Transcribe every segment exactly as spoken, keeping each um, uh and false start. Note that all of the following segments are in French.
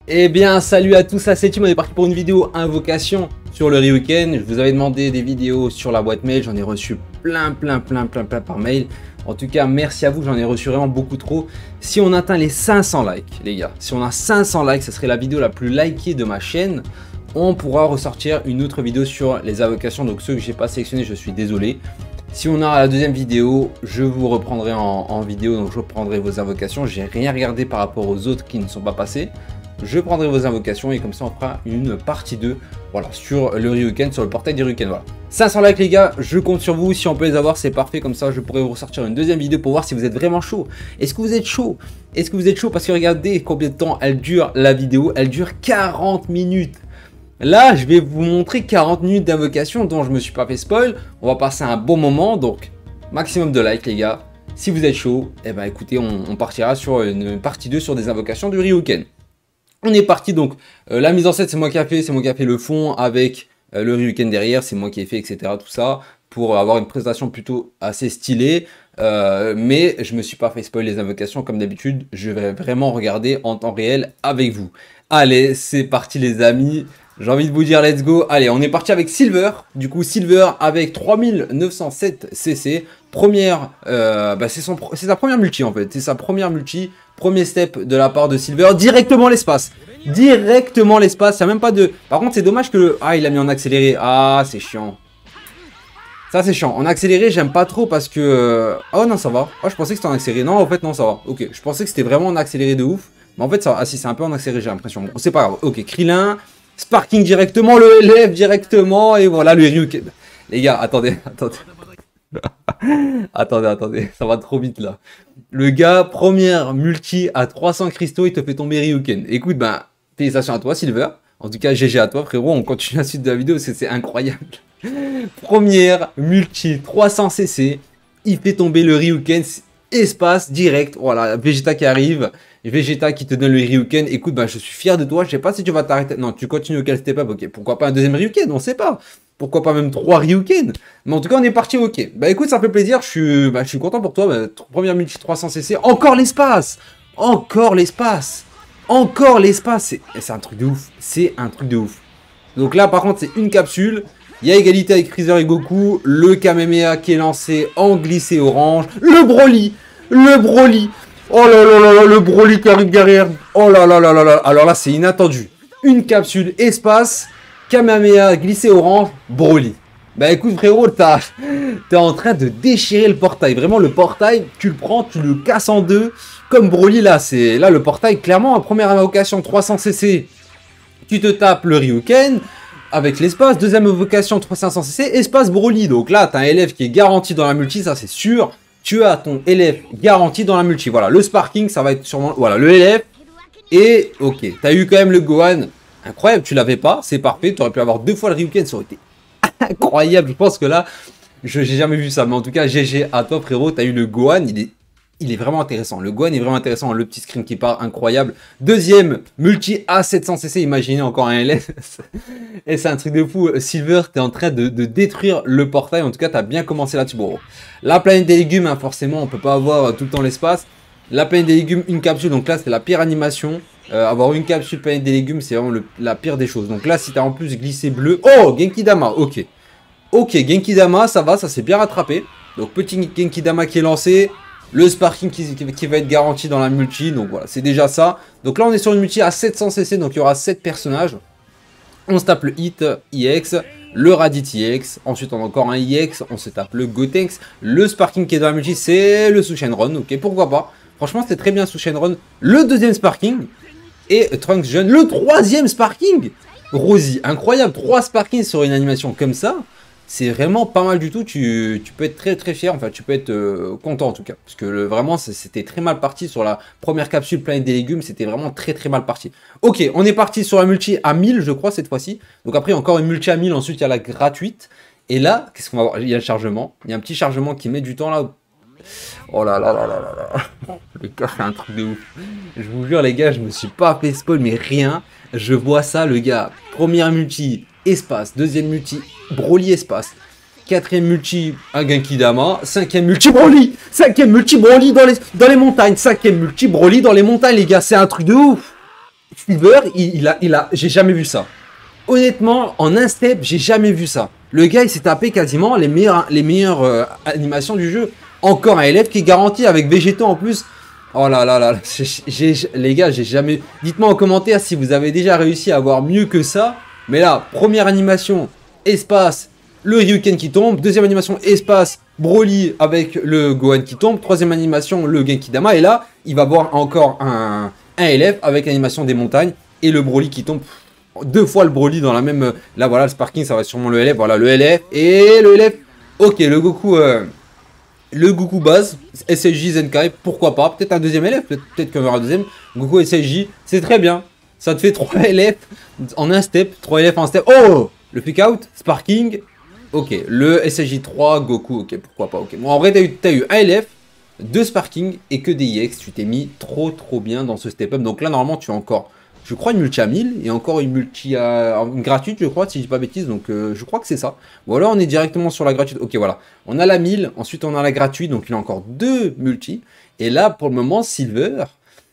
Eh bien, salut à tous, c'est Tim, on est parti pour une vidéo invocation sur le Ryuken. Je vous avais demandé des vidéos sur la boîte mail, j'en ai reçu plein, plein, plein, plein, plein par mail. En tout cas, merci à vous, j'en ai reçu vraiment beaucoup trop. Si on atteint les cinq cents likes, les gars, si on a cinq cents likes, ce serait la vidéo la plus likée de ma chaîne. On pourra ressortir une autre vidéo sur les invocations, donc ceux que j'ai pas sélectionnés, je suis désolé. Si on a la deuxième vidéo, je vous reprendrai en, en vidéo, donc je reprendrai vos invocations. J'ai rien regardé par rapport aux autres qui ne sont pas passés. Je prendrai vos invocations et comme ça on fera une partie deux, voilà, sur le Ryuken, sur le portail du Ryuken, voilà. cinq cents likes les gars, je compte sur vous, si on peut les avoir c'est parfait, comme ça je pourrai vous ressortir une deuxième vidéo pour voir si vous êtes vraiment chaud. Est-ce que vous êtes chaud? Est-ce que vous êtes chaud? Parce que regardez combien de temps elle dure la vidéo, elle dure quarante minutes. Là je vais vous montrer quarante minutes d'invocation dont je me suis pas fait spoil, on va passer un bon moment, donc maximum de likes les gars. Si vous êtes chaud, et eh ben écoutez, on, on partira sur une partie deux sur des invocations du Ryuken. On est parti donc, euh, la mise en scène c'est moi qui a fait, c'est moi qui a fait le fond avec euh, le Ryuken derrière, c'est moi qui ai fait et cetera tout ça, pour avoir une présentation plutôt assez stylée, euh, mais je me suis pas fait spoiler les invocations comme d'habitude, je vais vraiment regarder en temps réel avec vous. Allez, c'est parti les amis, j'ai envie de vous dire let's go. Allez, on est parti avec Silver, du coup Silver avec trois mille neuf cent sept C C, première, euh, bah c'est sa première multi en fait, c'est sa première multi. Premier step de la part de Silver, directement l'espace. Directement l'espace, il n'y a même pas de... Par contre, c'est dommage que... Le... Ah, il a mis en accéléré. Ah, c'est chiant. Ça, c'est chiant. En accéléré, j'aime pas trop parce que... Oh non, ça va. Oh, je pensais que c'était en accéléré. Non, en fait, non, ça va. Ok, je pensais que c'était vraiment en accéléré de ouf. Mais en fait, ça va. Ah si, c'est un peu en accéléré, j'ai l'impression. Bon, c'est pas grave. Ok, Krillin, Sparking directement, le L F directement, et voilà, le Ryuken. Les gars, attendez, attendez. attendez, attendez, ça va trop vite là. Le gars, première multi à trois cents cristaux, il te fait tomber Ryuken. Écoute, ben, félicitations à toi, Silver. En tout cas, G G à toi, frérot. On continue la suite de la vidéo parce que c'est incroyable. Première multi, trois cents C C. Il fait tomber le Ryuken. Espace, direct. Voilà, Vegeta qui arrive. Vegeta qui te donne le Ryuken. Écoute, ben, je suis fier de toi. Je sais pas si tu vas t'arrêter. Non, tu continues auquel step up. Ok, pourquoi pas un deuxième Ryuken? On sait pas. Pourquoi pas même trois Ryuken? Mais en tout cas, on est parti, ok. Bah écoute, ça fait plaisir, je suis, bah, je suis content pour toi. Bah, première multi trois cents C C, encore l'espace! Encore l'espace! Encore l'espace! C'est un truc de ouf. C'est un truc de ouf. Donc là, par contre, c'est une capsule. Il y a égalité avec Freezer et Goku. Le Kamehameha qui est lancé en glissé orange. Le Broly! Le Broly! Oh là là là là, le Broly qui arrive derrière. Oh là là là là là. Alors là, c'est inattendu. Une capsule espace. Kamehameha glissé orange, Broly. Bah écoute frérot, t'as t'es en train de déchirer le portail. Vraiment le portail, tu le prends, tu le casses en deux. Comme Broly là, c'est là le portail, clairement, en première invocation trois cents C C. Tu te tapes le Ryuken avec l'espace. Deuxième invocation trois cents C C, espace Broly. Donc là, t'as un L F qui est garanti dans la multi, ça c'est sûr. Tu as ton L F garanti dans la multi. Voilà, le Sparking, ça va être sûrement... Voilà, le L F. Et ok, t'as eu quand même le Gohan. Incroyable, tu l'avais pas, c'est parfait, tu aurais pu avoir deux fois le Ryuken, ça aurait été incroyable. Je pense que là, je j'ai jamais vu ça, mais en tout cas, G G à toi frérot, tu as eu le Gohan, il est, il est vraiment intéressant. Le Gohan est vraiment intéressant, le petit screen qui part, incroyable. Deuxième, multi à sept cents C C, imaginez encore un L S. Et c'est un truc de fou, Silver, tu es en train de, de détruire le portail, en tout cas, tu as bien commencé là-dessus. Bon, la planète des légumes, hein, forcément, on peut pas avoir tout le temps l'espace. La planète des légumes, une capsule, donc là, c'est la pire animation. Euh, avoir une capsule planète des légumes, c'est vraiment le, la pire des choses. Donc là, si tu as en plus glissé bleu... Oh, Genki-Dama, ok. Ok, Genki-Dama, ça va, ça s'est bien rattrapé. Donc petit Genki-Dama qui est lancé. Le Sparking qui, qui, qui va être garanti dans la multi. Donc voilà, c'est déjà ça. Donc là, on est sur une multi à sept cents C C, donc il y aura sept personnages. On se tape le Hit I X, le Raditz I X. Ensuite, on a encore un I X. On se tape le Gotenks. Le Sparking qui est dans la multi, c'est le Shenron. Ok, pourquoi pas. Franchement, c'était très bien sous Shenron. Le deuxième Sparking. Et Trunks jeune, le troisième Sparking. Rosie, incroyable, trois Sparkings sur une animation comme ça. C'est vraiment pas mal du tout, tu, tu peux être très très fier, enfin tu peux être euh, content en tout cas. Parce que le, vraiment c'était très mal parti sur la première capsule planète des légumes, c'était vraiment très très mal parti. Ok, on est parti sur la multi à mille je crois cette fois-ci. Donc après encore une multi à mille, ensuite il y a la gratuite. Et là, qu'est-ce qu'on va voir? Il y a le chargement, il y a un petit chargement qui met du temps là. Oh là là là là là là. Le gars fait un truc de ouf. Je vous jure les gars, je me suis pas fait spoil mais rien. Je vois ça le gars. Première multi, espace. Deuxième multi, Broly espace. Quatrième multi, un Genki-Dama. Cinquième multi, Broly. Cinquième multi, Broly dans les, dans les montagnes. Cinquième multi, Broly dans les montagnes les gars. C'est un truc de ouf. Silver, il, il a, il a, j'ai jamais vu ça. Honnêtement, en un step, j'ai jamais vu ça. Le gars, il s'est tapé quasiment les meilleures, les meilleures euh, animations du jeu. Encore un élève qui est garanti avec végétaux en plus. Oh là là là, j'ai, j'ai, les gars, j'ai jamais... Dites-moi en commentaire si vous avez déjà réussi à avoir mieux que ça. Mais là, première animation, espace, le Ryuken qui tombe. Deuxième animation, espace, Broly avec le Gohan qui tombe. Troisième animation, le Genkidama. Et là, il va voir encore un, un élève avec l'animation des montagnes et le Broly qui tombe. Deux fois le Broly dans la même... Là, voilà, le Sparking, ça va sûrement le L F. Voilà, le L F et le L F. Ok, le Goku... Euh... Le Goku base, S S J Zenkai, pourquoi pas. Peut-être un deuxième L F, peut-être peut qu'il y aura un deuxième. Goku S S J, c'est très bien. Ça te fait trois L F en un step. trois L F en step. Oh, le pick out, Sparking. Ok, le S S J trois, Goku, ok, pourquoi pas. Ok, bon, en vrai, t'as eu, t'as eu un L F, deux Sparking et que des I X. Tu t'es mis trop trop bien dans ce step up. Donc là, normalement, tu as encore... Je crois une multi à mille et encore une multi à... une gratuite, je crois, si je dis pas bêtise. Donc, euh, je crois que c'est ça. Ou alors, on est directement sur la gratuite. Ok, voilà. On a la mille, ensuite, on a la gratuite. Donc, il y a encore deux multi. Et là, pour le moment, Silver...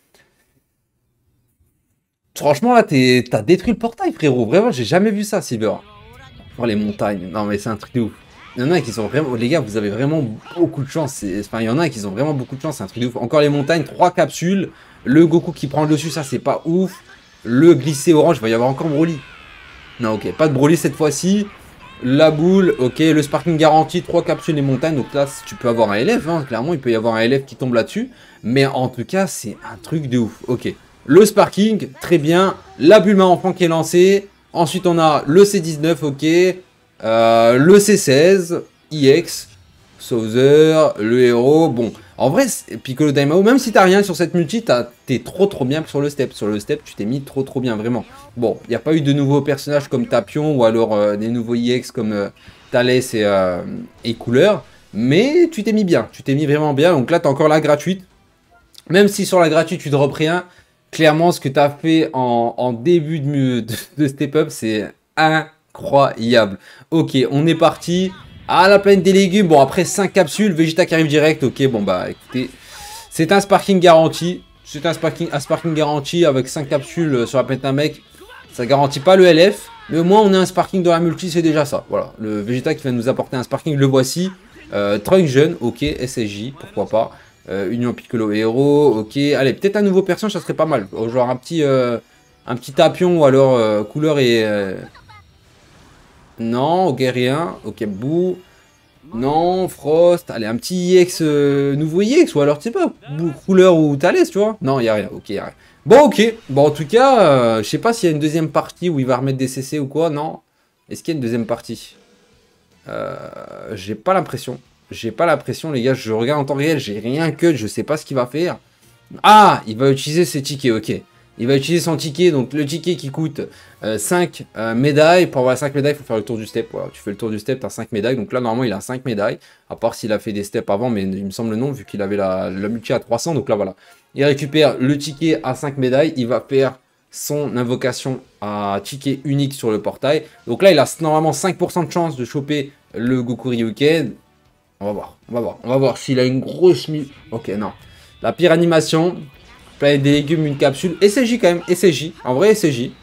Franchement, là, t'as détruit le portail, frérot. Vraiment, j'ai jamais vu ça, Silver. Oh, les montagnes. Non, mais c'est un truc de ouf. Il y en a qui sont vraiment... Les gars, vous avez vraiment beaucoup de chance. Enfin, il y en a qui ont vraiment beaucoup de chance. C'est un truc de ouf. Encore les montagnes, trois capsules. Le Goku qui prend le dessus, ça, c'est pas ouf. Le glissé orange, il va y avoir encore Broly. Non, ok, pas de Broly cette fois-ci. La boule, ok, le Sparking garanti, trois capsules et montagnes. Donc là, tu peux avoir un L F, hein, clairement, il peut y avoir un L F qui tombe là-dessus. Mais en tout cas, c'est un truc de ouf. Ok, le Sparking, très bien. La bulle main enfant qui est lancée. Ensuite, on a le C dix-neuf, ok. Euh, le C seize, I X, Souther, le héros, bon... En vrai, Piccolo Daimao, même si t'as rien sur cette multi, t'es trop trop bien sur le step. Sur le step, tu t'es mis trop trop bien, vraiment. Bon, il n'y a pas eu de nouveaux personnages comme Tapion ou alors euh, des nouveaux I X comme euh, Thalès et, euh, et Couleur. Mais tu t'es mis bien, tu t'es mis vraiment bien. Donc là, t'as encore la gratuite. Même si sur la gratuite, tu drop rien, clairement, ce que t'as fait en, en début de, de, de step up, c'est incroyable. Ok, on est parti. Ah, la planète des légumes. Bon, après cinq capsules, Vegeta qui arrive direct. Ok, bon, bah, écoutez, c'est un Sparking garanti. C'est un Sparking, un Sparking garanti avec cinq capsules sur la planète d'un mec. Ça garantit pas le L F. Mais au moins, on a un Sparking dans la multi, c'est déjà ça. Voilà, le Vegeta qui vient nous apporter un Sparking, le voici. Euh, Trunks jeune, ok, S S J, pourquoi pas. Euh, Union Piccolo Héros, ok. Allez, peut-être un nouveau personnage, ça serait pas mal. Genre un petit, euh, un petit Tapion ou alors euh, Couleur et... Euh... Non, ok, rien. Ok, Boo. Non, Frost. Allez, un petit I X, euh, nouveau I X. Ou alors, tu sais pas, Boo, Couleur ou Thalès, tu vois. Non, il n'y a rien. Ok, y a rien. Bon, ok. Bon, en tout cas, euh, je sais pas s'il y a une deuxième partie où il va remettre des C C ou quoi. Non. Est-ce qu'il y a une deuxième partie? euh, J'ai pas l'impression. J'ai pas l'impression, les gars. Je regarde en temps réel. J'ai rien que. Je sais pas ce qu'il va faire. Ah, il va utiliser ses tickets. Ok. Il va utiliser son ticket, donc le ticket qui coûte euh, cinq euh, médailles. Pour avoir cinq médailles, il faut faire le tour du step. Voilà, tu fais le tour du step, tu as cinq médailles. Donc là, normalement, il a cinq médailles. À part s'il a fait des steps avant, mais il me semble non, vu qu'il avait la, la multi à trois cents. Donc là, voilà. Il récupère le ticket à cinq médailles. Il va faire son invocation à ticket unique sur le portail. Donc là, il a normalement cinq pour cent de chance de choper le Goku Ryuken. On va voir, on va voir. On va voir s'il a une grosse... Ok, non. La pire animation... Planète des légumes, une capsule. S S J quand même, S S J. En vrai, S S J.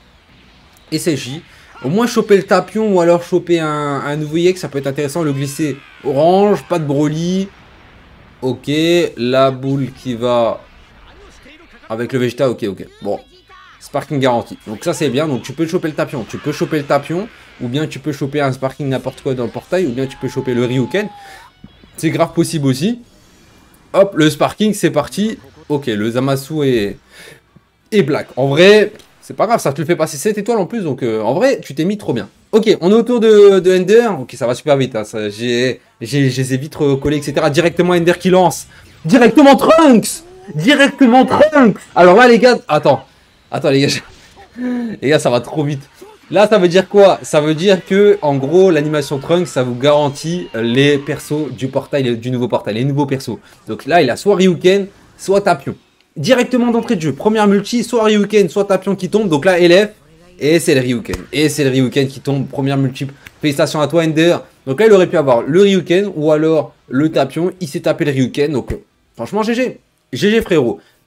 S S J. Au moins choper le Tapion ou alors choper un, un nouveau I X, ça peut être intéressant. Le glisser orange, pas de Broly. Ok, la boule qui va avec le Vegeta. Ok, ok. Bon, Sparking garanti. Donc ça c'est bien. Donc tu peux choper le Tapion. Tu peux choper le Tapion. Ou bien tu peux choper un Sparking n'importe quoi dans le portail. Ou bien tu peux choper le Ryuken. C'est grave possible aussi. Hop, le Sparking, c'est parti. Ok, le Zamasu est, est black. En vrai, c'est pas grave, ça te le fait passer sept étoiles en plus. Donc, euh, en vrai, tu t'es mis trop bien. Ok, on est autour de, de Ender. Ok, ça va super vite. Hein, J'ai les ai vite recollés, et cetera. Directement Ender qui lance. Directement Trunks. Directement Trunks. Alors là, les gars... Attends. Attends, les gars. Les gars, ça va trop vite. Là, ça veut dire quoi? Ça veut dire que, en gros, l'animation Trunks, ça vous garantit les persos du portail, du nouveau portail, les nouveaux persos. Donc là, il a soit Ryuken, soit Tapion. Directement d'entrée de jeu, première multi, soit Ryuken, soit Tapion qui tombe. Donc là, L F, et c'est le Ryuken. Et c'est le Ryuken qui tombe, première multi. Félicitations à toi, Ender. Donc là, il aurait pu avoir le Ryuken ou alors le Tapion. Il s'est tapé le Ryuken. Donc, euh, franchement, G G. G G, frérot.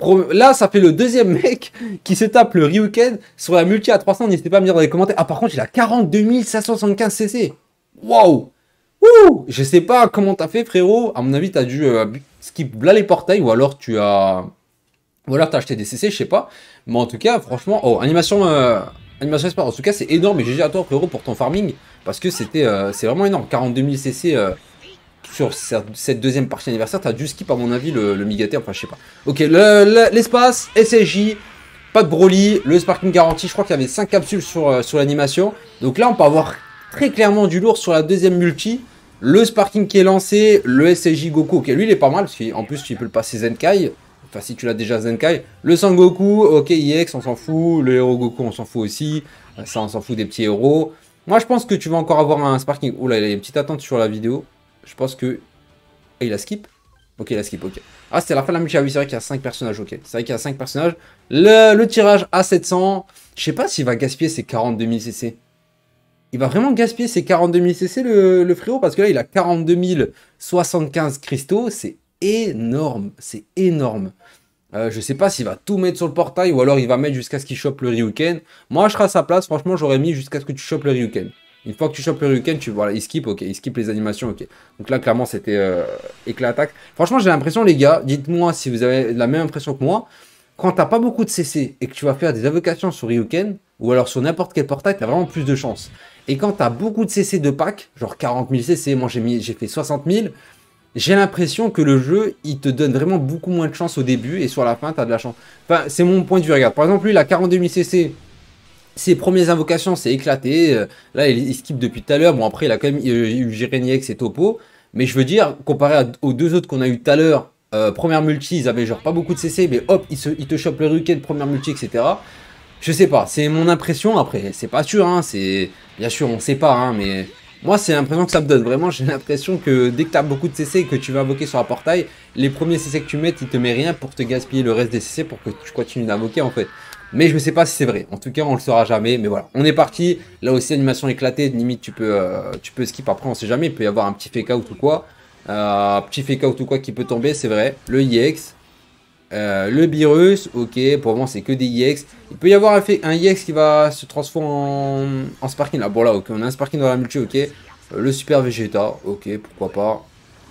Là, ça fait le deuxième mec qui se tape le Ryuken sur la multi à trois cents. N'hésitez pas à me dire dans les commentaires. Ah, par contre, il a quarante-deux mille cinq cent soixante-quinze C C. Waouh! Ouh! Je sais pas comment t'as fait, frérot. À mon avis, t'as dû euh, skip là les portails ou alors tu as. Ou alors t'as acheté des C C, je sais pas. Mais en tout cas, franchement. Oh, animation. Euh... Animation Espoir. En tout cas, c'est énorme. Et G G à toi, frérot, pour ton farming. Parce que c'était. Euh, c'est vraiment énorme. quarante-deux mille C C. Euh... Sur cette deuxième partie anniversaire, t'as dû skip à mon avis le, le Migaté, enfin je sais pas. Ok, l'espace, le, S S J, pas de Broly, le Sparking garanti, je crois qu'il y avait cinq capsules sur, euh, sur l'animation. Donc là on peut avoir très clairement du lourd sur la deuxième multi. Le Sparking qui est lancé, le S S J Goku, ok lui il est pas mal, parce qu'en plus tu peux le passer Zenkai. Enfin si tu l'as déjà Zenkai. Le Sangoku, ok I X on s'en fout, le héros Goku on s'en fout aussi. Ça on s'en fout des petits héros. Moi je pense que tu vas encore avoir un Sparking. Oula il y a une petite attente sur la vidéo. Je pense que... Ah, il a skip. Ok, il a skip, ok. Ah, c'était la fin de la multi. Ah oui, c'est vrai qu'il y a cinq personnages, ok. C'est vrai qu'il y a cinq personnages. Le, le tirage à sept cents. Je sais pas s'il va gaspiller ses quarante-deux mille C C. Il va vraiment gaspiller ses quarante-deux mille C C, le, le frérot, parce que là, il a quarante-deux mille soixante-quinze cristaux. C'est énorme. C'est énorme. Euh, je sais pas s'il va tout mettre sur le portail ou alors il va mettre jusqu'à ce qu'il chope le Ryuken. Moi, je serai à sa place. Franchement, j'aurais mis jusqu'à ce que tu chopes le Ryuken. Une fois que tu chopes le Ryuken, tu voilà, il skip, ok, il skip les animations, ok. Donc là, clairement, c'était euh, éclat attaque. Franchement, j'ai l'impression, les gars, dites-moi si vous avez la même impression que moi, quand t'as pas beaucoup de C C et que tu vas faire des invocations sur Ryuken, ou alors sur n'importe quel portail, t'as vraiment plus de chance. Et quand t'as beaucoup de C C de pack, genre quarante mille C C, moi j'ai mis, j'ai fait soixante mille, j'ai l'impression que le jeu, il te donne vraiment beaucoup moins de chance au début, et sur la fin, t'as de la chance. Enfin, c'est mon point de vue, regarde. Par exemple, lui, il a quarante-deux mille C C. Ses premières invocations, c'est éclaté. Là, il, il skip depuis tout à l'heure. Bon, après, il a quand même eu Jireniex et Topo. Mais je veux dire, comparé à, aux deux autres qu'on a eu tout à l'heure, euh, première multi, ils avaient genre pas beaucoup de C C, mais hop, ils, se, ils te chopent le Ryuken, première multi, et cetera. Je sais pas, c'est mon impression. Après, c'est pas sûr, hein, c'est bien sûr, on sait pas, hein, mais moi, c'est l'impression que ça me donne. Vraiment, j'ai l'impression que dès que tu as beaucoup de C C et que tu vas invoquer sur un portail, les premiers C C que tu mets, ils te mettent rien pour te gaspiller le reste des C C pour que tu continues d'invoquer en fait. Mais je ne sais pas si c'est vrai. En tout cas, on le saura jamais. Mais voilà, on est parti. Là aussi, animation éclatée. Limite, tu peux, euh, tu peux skip. Après, on sait jamais. Il peut y avoir un petit fake out ou quoi. Euh, petit fake out ou quoi qui peut tomber, c'est vrai. Le I X. Euh, le Virus. Ok, pour moi, c'est que des I X. Il peut y avoir un, un I X qui va se transformer en, en Sparking. Là, bon, là, ok. On a un Sparking dans la multi. Ok. Euh, le Super Vegeta. Ok, pourquoi pas.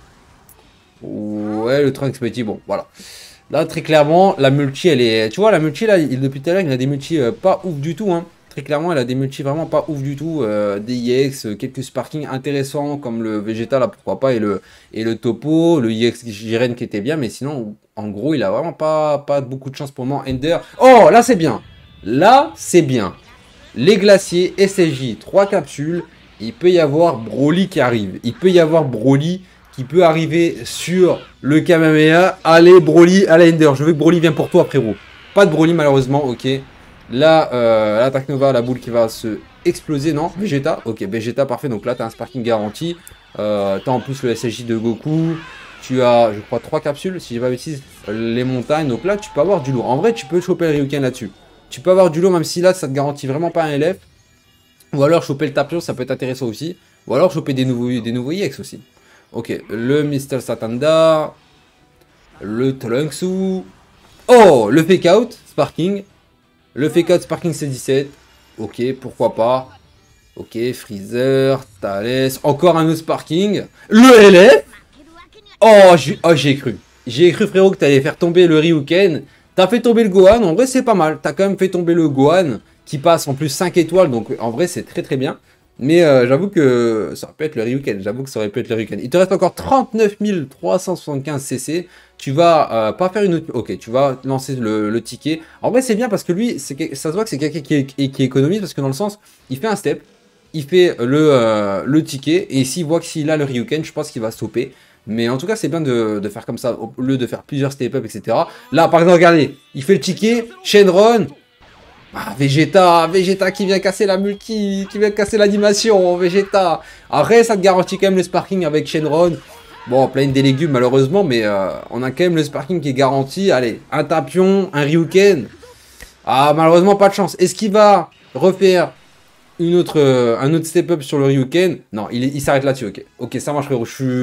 Ouais, le Trunks Petit. Bon, voilà. Là, très clairement, la multi, elle est... Tu vois, la multi, là, il, depuis tout à l'heure, il a des multi euh, pas ouf du tout. Hein. Très clairement, elle a des multi vraiment pas ouf du tout. Euh, des I X, euh, quelques sparkings intéressants, comme le Vegeta, là, pourquoi pas, et le, et le Topo, le I X Jiren qui était bien. Mais sinon, en gros, il a vraiment pas, pas beaucoup de chance pour le moment. Ender. Oh, là, c'est bien. Là, c'est bien. Les glaciers, S S J, trois capsules. Il peut y avoir Broly qui arrive. Il peut y avoir Broly qui peut arriver sur le Kamehameha. Allez, Broly, allez, Ender. Je veux que Broly vienne pour toi, frérot. Pas de Broly, malheureusement. Ok. Là, euh, l'attaque Nova, la boule qui va se exploser. Non, Vegeta. Ok, Vegeta, parfait. Donc là, tu as un Sparking garanti. Euh, tu as en plus le S S J de Goku. Tu as, je crois, trois capsules, si je ne dis pas bêtise. Les montagnes. Donc là, tu peux avoir du lourd. En vrai, tu peux choper le Ryuken là-dessus. Tu peux avoir du lourd, même si là, ça te garantit vraiment pas un L F. Ou alors, choper le Tapion, ça peut être intéressant aussi. Ou alors, choper des nouveaux, des nouveaux I X aussi. Ok, le mister Satanda, le Tolunksu, oh, le Fake Out, Sparking, le Fake Out Sparking C dix-sept, ok, pourquoi pas, ok, Freezer, Thales, encore un autre Sparking, le L F, oh, j'ai oh, cru, j'ai cru frérot que tu allais faire tomber le Ryuken, t'as fait tomber le Gohan, en vrai c'est pas mal, t'as quand même fait tomber le Gohan, qui passe en plus cinq étoiles, donc en vrai c'est très très bien. Mais euh, j'avoue que ça aurait pu être le Ryuken. J'avoue que ça aurait pu être le Ryuken. Il te reste encore trente-neuf mille trois cent soixante-quinze C C. Tu vas euh, pas faire une autre... Ok, tu vas lancer le, le ticket. En vrai, c'est bien parce que lui, ça se voit que c'est quelqu'un qui, qui économise. Parce que dans le sens, il fait un step. Il fait le, euh, le ticket. Et s'il voit que s'il a le Ryuken, je pense qu'il va stopper. Mais en tout cas, c'est bien de, de faire comme ça. Au lieu de faire plusieurs step-up, et cetera. Là, par exemple, regardez. Il fait le ticket. Shenron. Ah, Vegeta, Vegeta qui vient casser la multi, qui vient casser l'animation, Vegeta. Après, ça te garantit quand même le sparking avec Shenron. Bon, plein des légumes malheureusement, mais euh, on a quand même le sparking qui est garanti. Allez, un Tapion, un Ryuken. Ah, malheureusement, pas de chance. Est-ce qu'il va refaire une autre, euh, un autre step-up sur le Ryuken? Non, il, il s'arrête là-dessus, ok. Ok, ça marche frérot, je suis...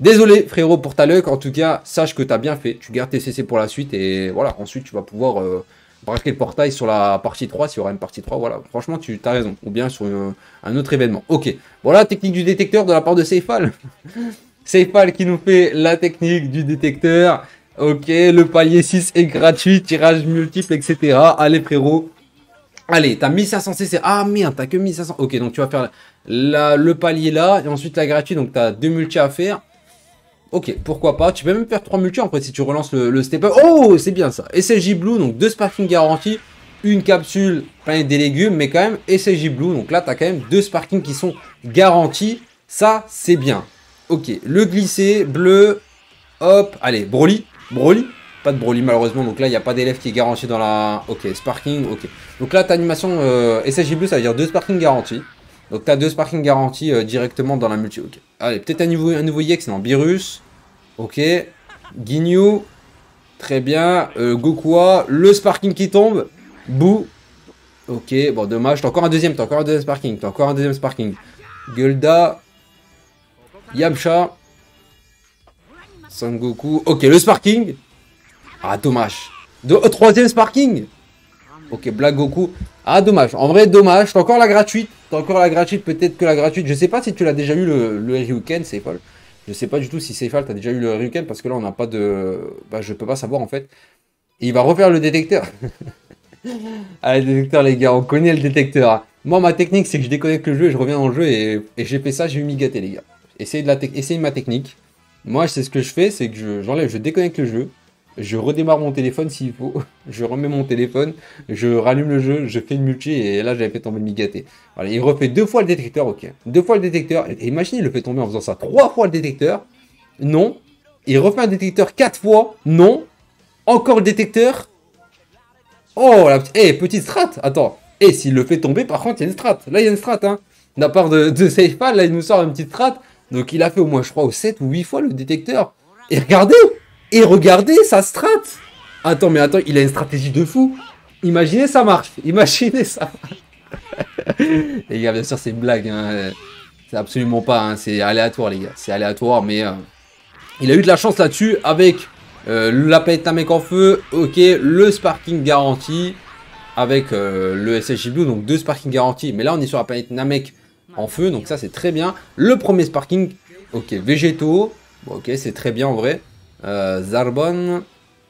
Désolé frérot pour ta luck, en tout cas, sache que tu as bien fait. Tu gardes tes C C pour la suite et voilà, ensuite tu vas pouvoir euh, braquer le portail sur la partie trois, s'il y aura une partie trois, voilà. Franchement, tu as raison, ou bien sur une, un autre événement. Ok, voilà, technique du détecteur de la part de Seifal. Seifal qui nous fait la technique du détecteur. Ok, le palier six est gratuit, tirage multiple, et cetera. Allez frérot. Allez, t'as mille cinq cents C C. Ah merde, t'as que mille cinq cents. Ok, donc tu vas faire la, le palier là, et ensuite la gratuite, donc t'as deux multis à faire. Ok, pourquoi pas. Tu peux même faire trois multis en fait si tu relances le, le step up. Oh, c'est bien ça. S S J Blue, donc deux sparking garantis, une capsule, plein des légumes, mais quand même S S J Blue. Donc là, tu as quand même deux sparking qui sont garantis. Ça, c'est bien. Ok, le glissé, bleu, hop, allez, Broly, Broly. Pas de Broly malheureusement, donc là, il n'y a pas d'élève qui est garanti dans la... Ok, sparking, ok. Donc là, ta animation euh, S S J Blue, ça veut dire deux sparking garantis. Donc tu as deux sparking garantis euh, directement dans la multi. Ok. Allez, peut-être un nouveau, un nouveau E X, non, Beerus. Ok. Ginyu. Très bien. Euh, Gokua. Le sparking qui tombe. Boo. Ok, bon, dommage. T'as encore un deuxième, t'as encore un deuxième sparking. T'as encore un deuxième sparking. Gulda. Yamcha. Son Goku. Ok, le sparking. Ah, dommage. De, euh, troisième sparking. Ok, Black Goku. Ah, dommage. En vrai, dommage. T'as encore la gratuite. T'as encore la gratuite. Peut-être que la gratuite. Je sais pas si tu l'as déjà eu le, le Ryuken, Seifal. Je sais pas du tout si Seifal t'as déjà eu le Ryuken parce que là, on n'a pas de. Bah, je peux pas savoir en fait. Et il va refaire le détecteur. Ah, le détecteur, les gars. On connaît le détecteur. Moi, ma technique, c'est que je déconnecte le jeu et je reviens dans le jeu. Et, et j'ai fait ça, j'ai eu m'y gâter, les gars. Essayez, de la Essayez ma technique. Moi, c'est ce que je fais. C'est que j'enlève, je, je déconnecte le jeu. Je redémarre mon téléphone s'il faut, je remets mon téléphone, je rallume le jeu, je fais une multi et là j'avais fait tomber le Migaté. Voilà, il refait deux fois le détecteur, ok. Deux fois le détecteur, et imaginez, il le fait tomber en faisant ça. Trois fois le détecteur, non. Il refait un détecteur quatre fois, non. Encore le détecteur. Oh, la petite, hey, petite strat, attends. Et hey, s'il le fait tomber, par contre, il y a une strat. Là, il y a une strat, hein. De la part de, de Seifal, là, il nous sort une petite strat. Donc il a fait au moins, je crois, au sept ou huit fois le détecteur. Et regardez! Et regardez sa strat. Attends, mais attends, il a une stratégie de fou. Imaginez, ça marche. Imaginez ça. Les gars, bien sûr, c'est une blague. Hein. C'est absolument pas. Hein. C'est aléatoire, les gars. C'est aléatoire, mais euh, il a eu de la chance là-dessus avec euh, la planète Namek en feu. Ok, le sparking garanti avec euh, le S S J Blue. Donc deux sparking garantis. Mais là, on est sur la planète Namek en feu. Donc ça, c'est très bien. Le premier sparking. Ok, végétaux. Bon, ok, c'est très bien en vrai. Euh, Zarbon,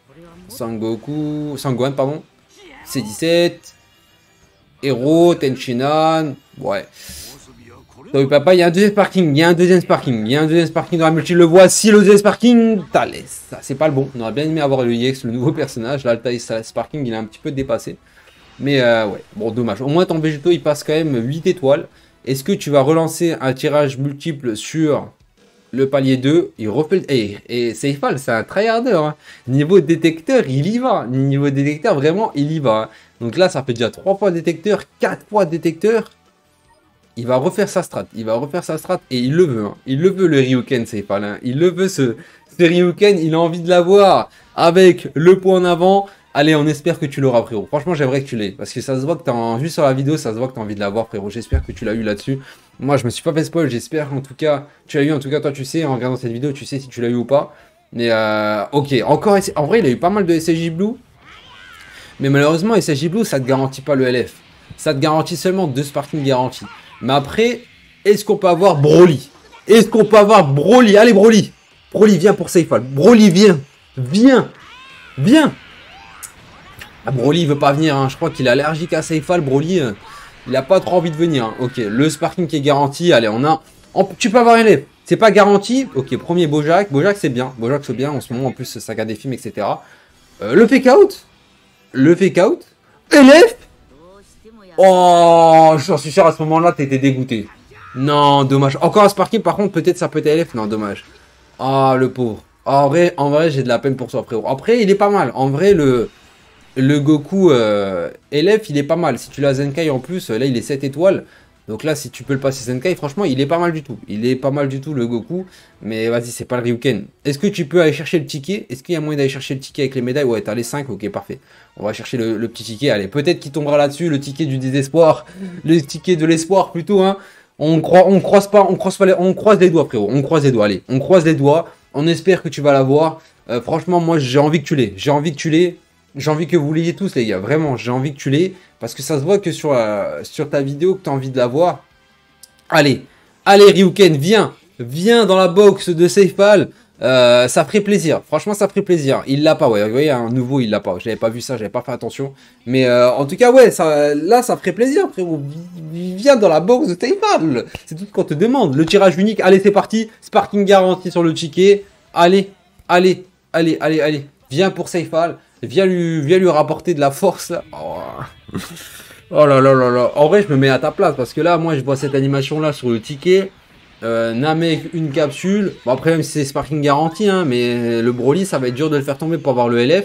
Sangoku, Sangohan, pardon, C dix-sept, Hero, Tenchinan, ouais. Donc, papa, il y a un deuxième sparking, il y a un deuxième sparking, il y a un deuxième sparking dans la multi, le voici, le deuxième sparking, Thalès, ça c'est pas le bon, on aurait bien aimé avoir le E X, le nouveau personnage, là le Thalès sparking, il est un petit peu dépassé, mais euh, ouais, bon, dommage, au moins ton végétaux, il passe quand même huit étoiles. Est-ce que tu vas relancer un tirage multiple sur... Le palier deux, il refait le... Et, et Seifal, c'est un tryharder. Hein. Niveau détecteur, il y va. Niveau détecteur, vraiment, il y va. Hein. Donc là, ça fait déjà trois fois détecteur, quatre fois détecteur. Il va refaire sa strat. Il va refaire sa strat et il le veut. Hein. Il le veut, le Ryuken, Seifal. Hein. Il le veut, ce, ce Ryuken. Il a envie de l'avoir avec le point en avant. Allez, on espère que tu l'auras, frérot. Franchement, j'aimerais que tu l'aies. Parce que ça se voit que t'as en... Juste sur la vidéo, ça se voit que tu as envie de l'avoir, frérot. J'espère que tu l'as eu là-dessus. Moi, je me suis pas fait spoil. J'espère en tout cas, tu l'as eu. En tout cas, toi, tu sais, en regardant cette vidéo, tu sais si tu l'as eu ou pas. Mais, euh, ok. Encore, en vrai, il a eu pas mal de S S J Blue. Mais malheureusement, S S J Blue, ça te garantit pas le L F. Ça te garantit seulement deux sparking garantis. Mais après, est-ce qu'on peut avoir Broly? Est-ce qu'on peut avoir Broly? Allez, Broly. Broly, viens pour Seifal. Broly, viens. Viens. Viens. Ah, Broly, il veut pas venir, hein. Je crois qu'il est allergique à Seifal. Broly, euh, il a pas trop envie de venir. Hein. Ok, le sparking qui est garanti. Allez, on a... On... Tu peux avoir un élève. C'est pas garanti. Ok, premier Bojack. Bojack, c'est bien. Bojack, c'est bien. En ce moment, en plus, ça garde des films, et cetera. Euh, le fake out. Le fake out. Élève. Oh, j'en suis sûr, à ce moment-là, t'étais dégoûté. Non, dommage. Encore un sparking, par contre, peut-être ça peut être L F. Non, dommage. Ah, le pauvre. En vrai, en vrai j'ai de la peine pour toi, frérot. Après, il est pas mal. En vrai, le... Le Goku euh, L F, il est pas mal. Si tu l'as Zenkai en plus, là, il est sept étoiles. Donc là, si tu peux le passer Zenkai, franchement, il est pas mal du tout. Il est pas mal du tout, le Goku. Mais vas-y, c'est pas le Ryuken. Est-ce que tu peux aller chercher le ticket? Est-ce qu'il y a moyen d'aller chercher le ticket avec les médailles? Ouais, t'as les cinq. Ok, parfait. On va chercher le, le petit ticket. Allez, peut-être qu'il tombera là-dessus. Le ticket du désespoir. Le ticket de l'espoir, plutôt, hein. On croit, on croise pas, on croise pas les, on croise les doigts, frérot. On croise les doigts, allez. On croise les doigts. On espère que tu vas l'avoir. Euh, franchement, moi, j'ai envie que tu l'aies. J'ai envie que tu l'aies. J'ai envie que vous l'ayez tous, les gars. Vraiment, j'ai envie que tu l'aies. Parce que ça se voit que sur, euh, sur ta vidéo que tu as envie de l'avoir. Allez. Allez, Ryuken, viens. Viens dans la box de SafePal. Euh, ça ferait plaisir. Franchement, ça ferait plaisir. Il l'a pas, ouais. Vous voyez, un nouveau, il l'a pas. J'avais pas vu ça, j'avais pas fait attention. Mais euh, en tout cas, ouais, ça, là, ça ferait plaisir, frérot. Viens dans la box de SafePal. C'est tout ce qu'on te demande. Le tirage unique. Allez, c'est parti. Sparking garanti sur le ticket. Allez, allez, allez, allez, allez. Viens pour SafePal. Viens lui, viens lui rapporter de la force, là. Oh. Oh là là là là. En vrai, je me mets à ta place parce que là, moi, je vois cette animation-là sur le ticket. Euh, Namek, une capsule. Bon, après, même si c'est Sparking garanti, hein, mais le Broly, ça va être dur de le faire tomber pour avoir le L F.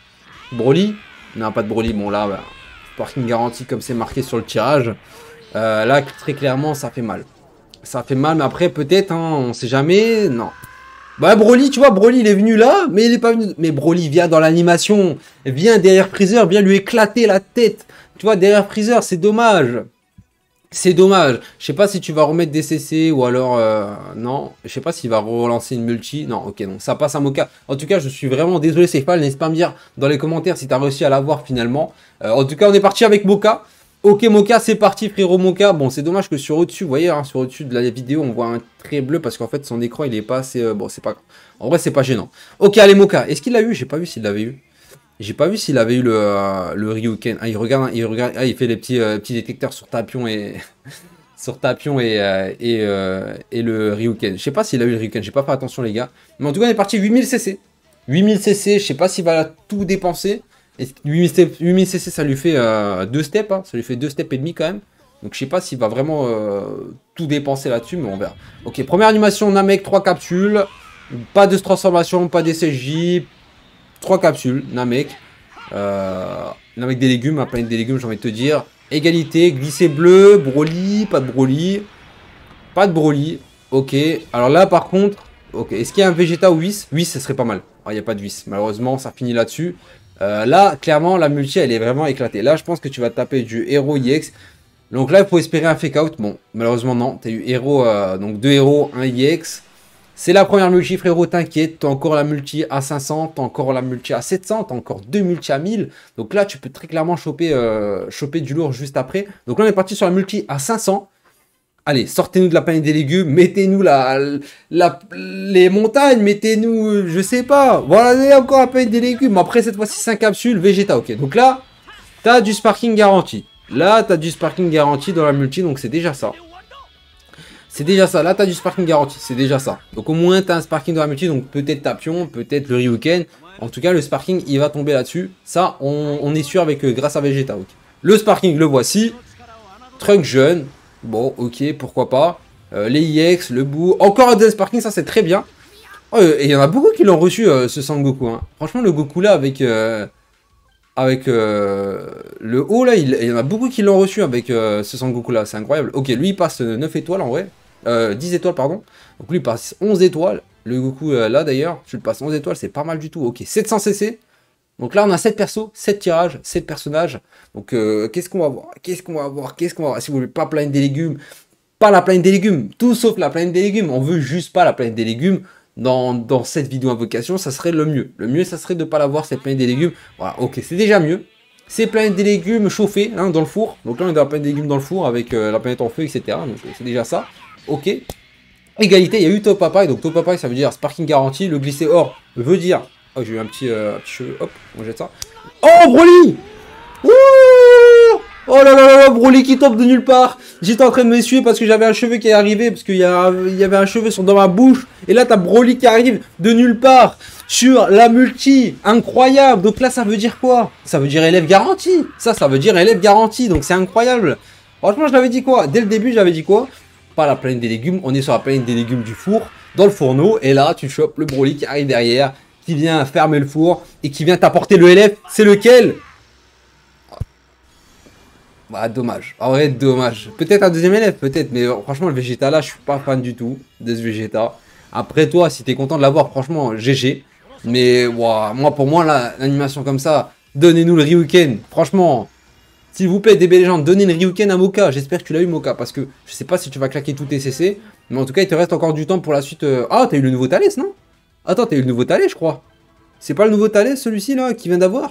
Broly. Non, pas de Broly. Bon, là, bah, Sparking garanti comme c'est marqué sur le tirage. Euh, là, très clairement, ça fait mal. Ça fait mal, mais après, peut-être, hein, on sait jamais. Non. Bah, Broly, tu vois, Broly, il est venu là, mais il est pas venu. Mais Broly, viens dans l'animation. Viens derrière Freezer, viens lui éclater la tête. Tu vois, derrière Freezer, c'est dommage. C'est dommage. Je sais pas si tu vas remettre des C C ou alors... Euh, non. Je sais pas s'il va relancer une multi. Non, ok, donc ça passe à Mocha. En tout cas, je suis vraiment désolé, SafePal. N'hésite pas à me dire dans les commentaires si tu as réussi à l'avoir finalement. Euh, en tout cas, on est parti avec Mocha. Ok, Mocha, c'est parti, frérot Mocha. Bon, c'est dommage que sur au-dessus, vous voyez, hein, sur au-dessus de la vidéo, on voit un trait bleu parce qu'en fait, son écran, il est pas assez... Euh, bon, c'est pas... En vrai, c'est pas gênant. Ok, allez, Mocha. Est-ce qu'il l'a eu? J'ai pas vu s'il l'avait eu. J'ai pas vu s'il avait eu le, euh, le Ryuken. Ah, il regarde, il regarde, ah, il fait les petits, euh, petits détecteurs sur Tapion et... sur Tapion et, euh, et, euh, et le Ryuken. Je sais pas s'il a eu le Ryuken, j'ai pas fait attention les gars. Mais en tout cas on est parti huit mille C C. huit mille C C, je sais pas s'il va tout dépenser. Et huit mille C C ça lui fait euh, deux steps, hein. Ça lui fait deux steps et demi quand même. Donc je sais pas s'il va vraiment euh, tout dépenser là-dessus, mais on verra. Ok, première animation Namek, trois capsules. Pas de transformation, pas d'S S J. trois capsules, Namek. Euh, Namek des légumes, un planète des légumes j'ai envie de te dire. Égalité, glissé bleu, Broly, pas de Broly. Pas de Broly. Ok. Alors là, par contre, ok. Est-ce qu'il y a un Vegeta ou Whis? Whis, ce serait pas mal. Ah, il n'y a pas de Whis. Malheureusement, ça finit là-dessus. Euh, là, clairement, la multi, elle est vraiment éclatée. Là, je pense que tu vas taper du héros I X. Donc là, il faut espérer un fake out. Bon, malheureusement, non. Tu as eu héros, euh, donc deux héros, un I X. C'est la première multi, frérot, t'inquiète. T'as encore la multi à cinq cents, t'as encore la multi à sept cents, t'as encore deux multi à mille. Donc là, tu peux très clairement choper, euh, choper du lourd juste après. Donc là, on est parti sur la multi à cinq cents. Allez, sortez-nous de la planète des légumes, mettez-nous la, la, les montagnes, mettez-nous, je sais pas. Voilà, encore la planète des légumes. Après, cette fois-ci, cinq capsules, Vegeta, ok. Donc là, t'as du sparking garanti. Là, t'as du sparking garanti dans la multi, donc c'est déjà ça. C'est déjà ça. Là, tu as du sparking garanti. C'est déjà ça. Donc, au moins, tu as un sparking dans la multi. Donc, peut-être Tapion, peut-être le Ryuken. En tout cas, le sparking, il va tomber là-dessus. Ça, on, on est sûr avec euh, grâce à Vegeta. Okay. Le sparking, le voici. Trunk jeune. Bon, ok, pourquoi pas. Euh, les I X, le bout. Encore un sparking, ça, c'est très bien. Oh, et il y en a beaucoup qui l'ont reçu, euh, ce Sangoku. Hein. Franchement, le Goku là, avec... Euh, avec euh, le haut, là, il, il y en a beaucoup qui l'ont reçu avec euh, ce Sangoku là. C'est incroyable. Ok, lui, il passe neuf étoiles en vrai. Euh, dix étoiles, pardon. Donc lui, il passe onze étoiles. Le Goku, euh, là, d'ailleurs, tu le passes onze étoiles, c'est pas mal du tout. Ok, sept cents C C. Donc là, on a sept persos, sept tirages, sept personnages. Donc, euh, qu'est-ce qu'on va voir? Qu'est-ce qu'on va voir? Qu'est-ce qu'on va voir? Si vous voulez pas planète des légumes, pas la planète des légumes. Tout sauf la planète des légumes. On veut juste pas la planète des légumes. Dans, dans cette vidéo invocation, ça serait le mieux. Le mieux, ça serait de pas l'avoir, cette planète des légumes. Voilà, ok, c'est déjà mieux. C'est planète des légumes chauffée, hein, dans le four. Donc là, on est dans la planète des légumes dans le four avec euh, la planète en feu, et cetera. Donc c'est déjà ça. Ok. Égalité, il y a eu Top Papaye. Donc Top Papaye, ça veut dire sparking garanti. Le glissé or veut dire... Oh, j'ai eu un petit, euh, petit cheveu. Hop, on jette ça. Oh, Broly! Ouh! Oh là là là, Broly qui tombe de nulle part. J'étais en train de m'essuyer parce que j'avais un cheveu qui est arrivé. Parce qu'il y, y avait un cheveu sur, dans ma bouche. Et là, t'as Broly qui arrive de nulle part. Sur la multi. Incroyable. Donc là, ça veut dire quoi? Ça veut dire élève garanti. Ça, ça veut dire élève garanti. Donc c'est incroyable. Franchement, je l'avais dit quoi? Dès le début, j'avais dit quoi? Pas la planète des légumes. On est sur la planète des légumes du four. Dans le fourneau. Et là, tu chopes le Broly qui arrive derrière. Qui vient fermer le four. Et qui vient t'apporter le L F. C'est lequel? Bah, dommage. En vrai, dommage. Peut-être un deuxième élève, peut-être. Mais franchement, le Vegeta là, je suis pas fan du tout de ce Vegeta. Après, toi, si t'es content de l'avoir, franchement, G G. Mais wow, moi, pour moi, là, l'animation comme ça, donnez-nous le Ryuken. Franchement, S'il vous plaît, D B Legend, donnez une Ryuken à Moka. J'espère que tu l'as eu, Moka, parce que je sais pas si tu vas claquer tous tes C C. Mais en tout cas, il te reste encore du temps pour la suite. Euh... Ah, t'as eu le nouveau Thalès, non? Attends, t'as eu le nouveau Thalès, je crois. C'est pas le nouveau Thalès, celui-ci, là, qui vient d'avoir?